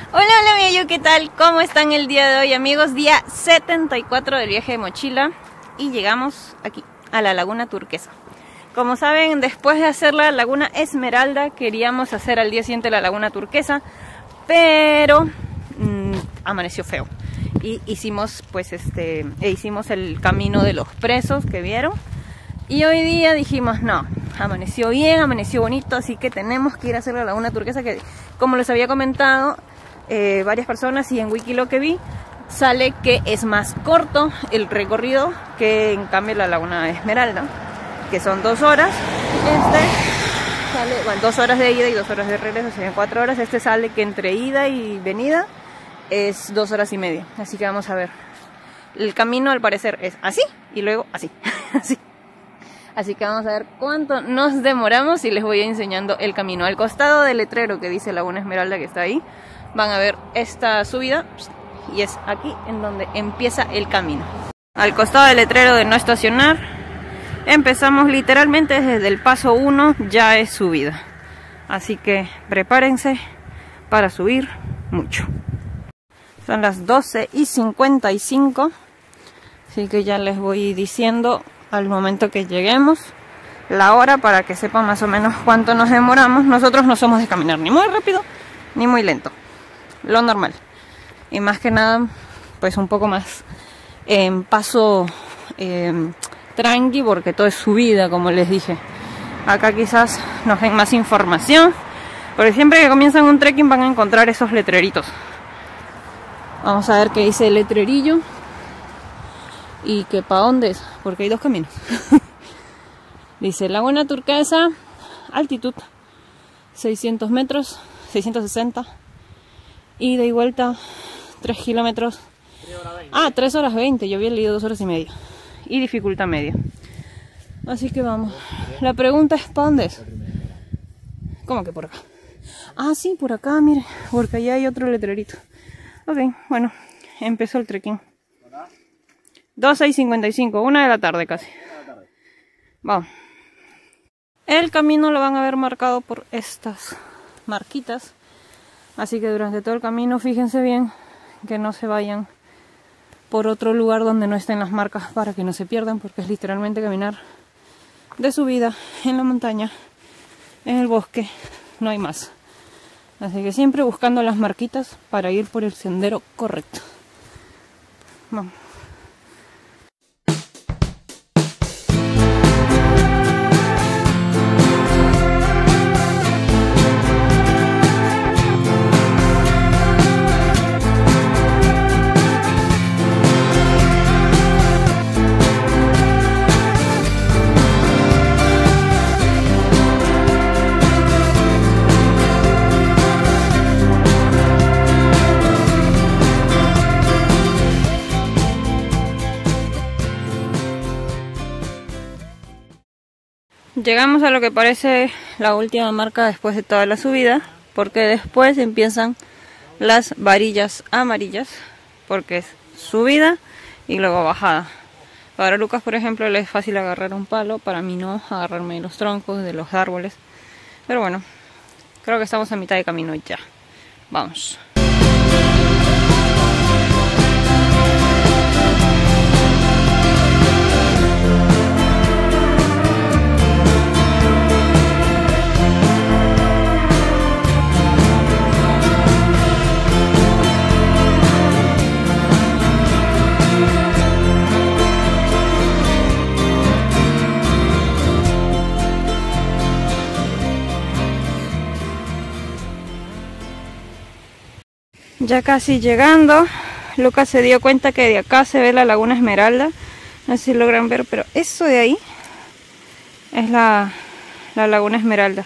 Hola, hola, yo, ¿qué tal? ¿Cómo están el día de hoy, amigos? Día 74 del viaje de mochila y llegamos aquí, a la Laguna Turquesa. Como saben, después de hacer la Laguna Esmeralda, queríamos hacer al día siguiente la Laguna Turquesa, pero amaneció feo. Y hicimos, hicimos el camino de los presos que vieron. Y hoy día dijimos, no, amaneció bien, amaneció bonito, así que tenemos que ir a hacer la Laguna Turquesa, que como les había comentado varias personas y en Wiki lo que vi, sale que es más corto el recorrido que en cambio la Laguna Esmeralda, que son 2 horas. Sale, bueno, 2 horas de ida y 2 horas de regreso, serían 4 horas. Este sale que entre ida y venida es 2 horas y media. Así que vamos a ver. El camino al parecer es así y luego así. Así que vamos a ver cuánto nos demoramos y les voy enseñando el camino. Al costado del letrero que dice Laguna Esmeralda, que está ahí, van a ver esta subida y es aquí en donde empieza el camino. Al costado del letrero de no estacionar, empezamos literalmente desde el paso 1, ya es subida. Así que prepárense para subir mucho. Son las 12:55, así que ya les voy diciendo al momento que lleguemos la hora para que sepan más o menos cuánto nos demoramos. Nosotros no somos de caminar ni muy rápido ni muy lento, lo normal, y más que nada pues un poco más en paso tranqui, porque todo es subida, como les dije. Acá quizás nos den más información, porque siempre que comienzan un trekking van a encontrar esos letreritos. Vamos a ver qué dice el letrerillo y que para dónde es, porque hay 2 caminos. Dice Laguna Turquesa, altitud 600 metros, 660, ida y vuelta 3 kilómetros. 3 horas 20, yo había leído 2 horas y media. Y dificultad media. Así que vamos. La pregunta es, ¿para dónde es? ¿Cómo que por acá? Sí, por acá, miren, porque allá hay otro letrerito. Ok, bueno, empezó el trekking. 2:55, 1 de la tarde casi. Vamos. El camino lo van a ver marcado por estas marquitas. Así que durante todo el camino fíjense bien que no se vayan por otro lugar donde no estén las marcas, para que no se pierdan, porque es literalmente caminar de subida en la montaña, en el bosque, no hay más. Así que siempre buscando las marquitas para ir por el sendero correcto. Vamos. Llegamos a lo que parece la última marca después de toda la subida, porque después empiezan las varillas amarillas, porque es subida y luego bajada. Para Lucas, por ejemplo, le es fácil agarrar un palo, para mí no, agarrarme de los troncos, de los árboles. Pero bueno, creo que estamos a mitad de camino ya. Vamos. Ya casi llegando, Lucas se dio cuenta que de acá se ve la Laguna Esmeralda. No sé si logran ver, pero eso de ahí es la Laguna Esmeralda.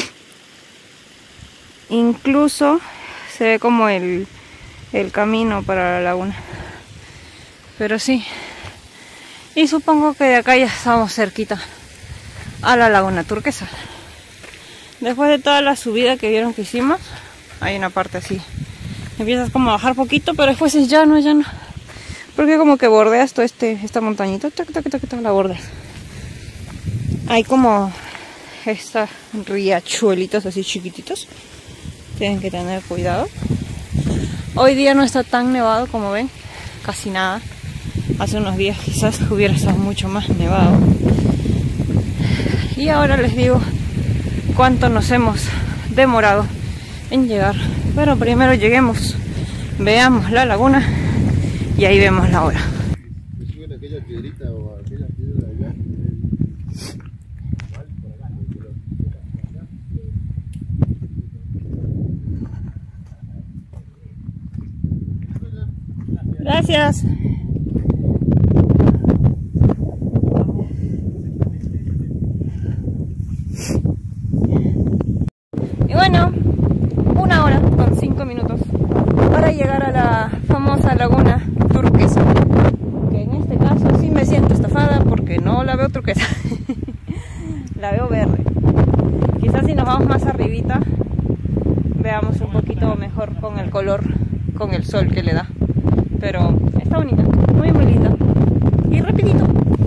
Incluso se ve como el camino para la laguna. Pero sí. Y supongo que de acá ya estamos cerquita a la Laguna Turquesa. Después de toda la subida que vieron que hicimos, hay una parte así. Empiezas como a bajar poquito, pero después es llano. Porque como que bordeas toda esta montañita, la bordeas. Hay como estas riachuelitos así chiquititos. Tienen que tener cuidado. Hoy día no está tan nevado como ven, casi nada. Hace unos días quizás hubiera estado mucho más nevado. Y ahora les digo cuánto nos hemos demorado en llegar. Pero primero lleguemos, veamos la laguna y ahí vemos la hora. Gracias. Y bueno, 1 hora con 5 minutos para llegar a la famosa laguna turquesa, que en este caso sí me siento estafada porque no la veo turquesa. La veo verde. Quizás si nos vamos más arribita veamos un poquito mejor con el color, con el sol que le da. Pero está bonita, muy muy linda y rapidito.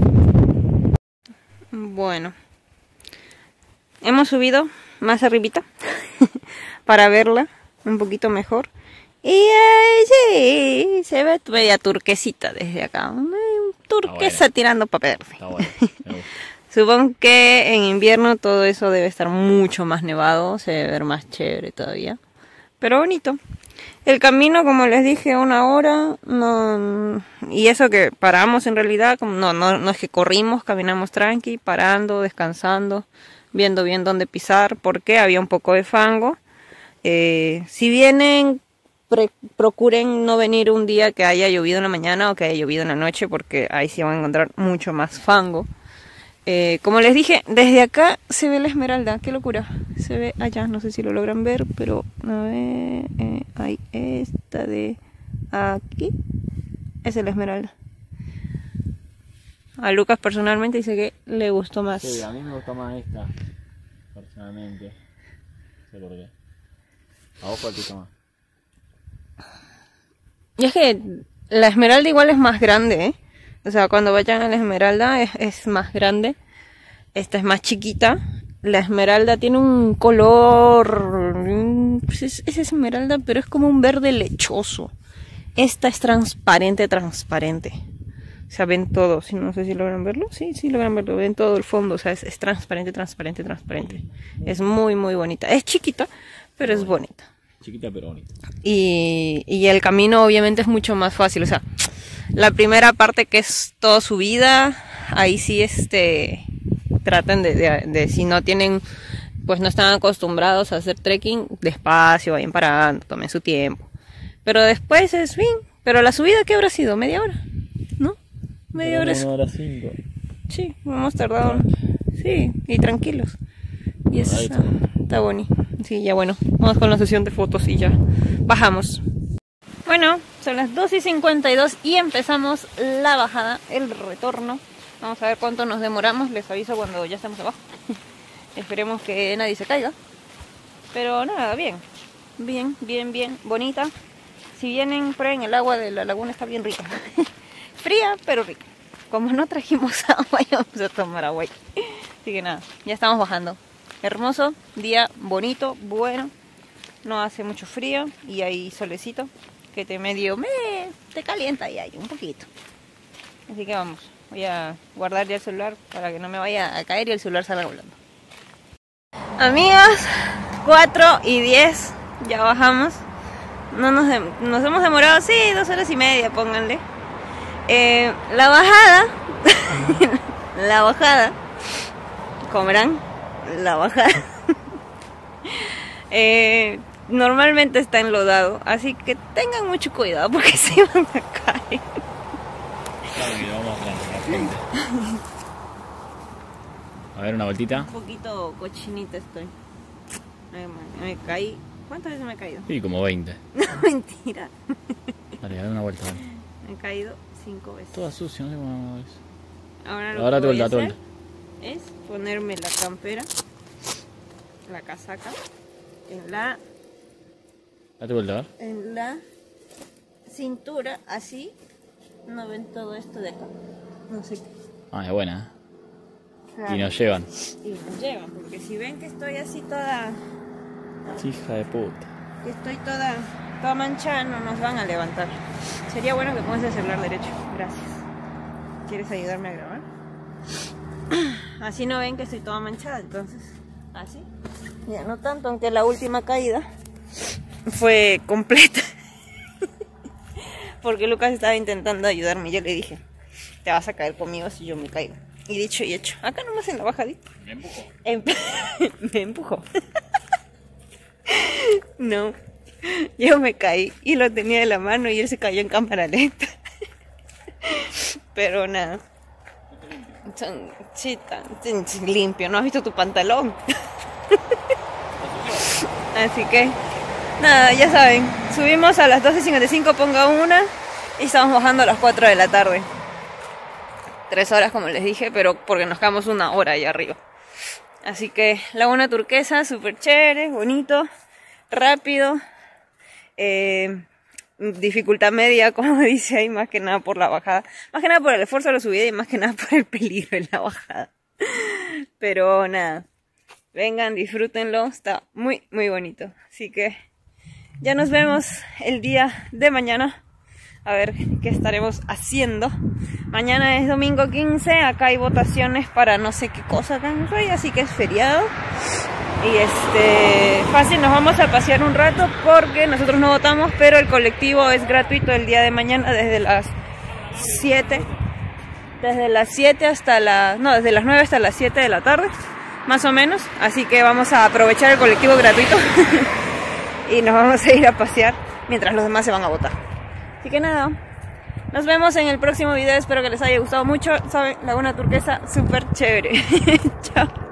Bueno, hemos subido más arribita para verla un poquito mejor. Y sí, se ve media turquesita desde acá. Turquesa tirando para verde. Está bueno, me gusta. Supongo que en invierno todo eso debe estar mucho más nevado, se debe ver más chévere todavía. Pero bonito. El camino, como les dije, 1 hora, no, y eso que paramos en realidad, no es que corrimos, caminamos tranqui, parando, descansando, viendo bien dónde pisar, porque había un poco de fango. Si vienen, procuren no venir un día que haya llovido en la mañana o que haya llovido en la noche, porque ahí sí van a encontrar mucho más fango. Como les dije, desde acá se ve la esmeralda, qué locura, se ve allá, no sé si lo logran ver, pero a ver, ahí esta de aquí, esa es la esmeralda. A Lucas personalmente dice que le gustó más. Sí, a mí me gusta más esta, personalmente. No sé por qué. ¿A vos cuál te gusta más? Y es que la esmeralda igual es más grande, ¿eh? O sea, cuando vayan a la esmeralda es más grande. Esta es más chiquita. La esmeralda tiene un color... Pues es esmeralda, pero es como un verde lechoso. Esta es transparente. O sea, ven todo. No sé si logran verlo. Sí, logran verlo. Ven todo el fondo. O sea, es transparente. Es muy, muy bonita. Es chiquita, pero es bonita. Chiquita pero bonita. Y el camino obviamente es mucho más fácil. O sea, la primera parte que es toda subida, ahí sí traten de si no tienen, pues no están acostumbrados a hacer trekking, despacio, vayan parando, tomen su tiempo. Pero después es bien. Pero la subida, ¿qué habrá sido? ¿Media hora? ¿No? Media hora es... 1 hora 5. Sí, hemos tardado. Sí, y tranquilos. Y está bonito. Sí, ya bueno, vamos con la sesión de fotos y ya bajamos. Bueno, son las 2:52 y empezamos la bajada, el retorno. Vamos a ver cuánto nos demoramos, les aviso cuando ya estemos abajo. Esperemos que nadie se caiga. Pero nada, bien, bonita. Si vienen, prueben el agua de la laguna, está bien rica. Fría, pero rica. Como no trajimos agua, ya vamos a tomar agua. Así que nada, ya estamos bajando. Hermoso, día bonito, bueno. No hace mucho frío y hay solecito que te calienta y hay un poquito. Así que vamos, voy a guardar ya el celular para que no me vaya a caer y el celular salga volando. Amigas, 4:10, ya bajamos. Nos hemos demorado, sí, 2 horas y media, pónganle. La bajada, como verán, la bajada normalmente está enlodado, así que tengan mucho cuidado porque se van a caer. Claro que vamos a frente. A ver, una vueltita. Un poquito cochinita estoy. Me caí. ¿Cuántas veces me he caído? Sí, como 20. No, mentira. Dale, dale una vuelta. Dale. Me he caído 5 veces. Toda sucia, no sé cómo es. Ahora lo que voy a hacer es ponerme la campera, la casaca, Date vuelta, a ver. en la cintura, así. No ven todo esto de acá. No sé qué. Ah, es buena, Claro. Y nos llevan. Y nos llevan, porque si ven que estoy así toda... Hija de puta. Que estoy toda toda manchada no nos van a levantar. Sería bueno que pongas el celular derecho. Gracias. ¿Quieres ayudarme a grabar? Así no ven que estoy toda manchada, entonces así. Ya no tanto, aunque la última caída fue completa. Porque Lucas estaba intentando ayudarme y yo le dije, te vas a caer conmigo si yo me caigo. Y dicho y hecho, acá nomás en la bajadita. Me empujó. Me empujó. No, yo me caí y lo tenía de la mano y él se cayó en cámara lenta. Pero nada. Sí, tan limpio. ¿No has visto tu pantalón? Así que nada, ya saben, subimos a las 12:55, ponga una, y estamos bajando a las 4 de la tarde. 3 horas como les dije, pero porque nos quedamos 1 hora ahí arriba. Así que Laguna Turquesa, súper chévere, bonito, rápido, dificultad media, como dice ahí, más que nada por la bajada. Más que nada por el esfuerzo de la subida y más que nada por el peligro en la bajada. Pero nada, vengan, disfrútenlo, está muy muy bonito. Así que ya nos vemos el día de mañana. A ver qué estaremos haciendo. Mañana es domingo 15, acá hay votaciones para no sé qué cosa acá en Rey, así que es feriado. Y fácil, nos vamos a pasear un rato porque nosotros no votamos, pero el colectivo es gratuito el día de mañana desde las 7. Desde las 7 hasta desde las 9 hasta las 7 de la tarde, más o menos. Así que vamos a aprovechar el colectivo gratuito y nos vamos a ir a pasear mientras los demás se van a votar. Así que nada, nos vemos en el próximo video, espero que les haya gustado mucho. Saben, Laguna Turquesa, súper chévere. Chao.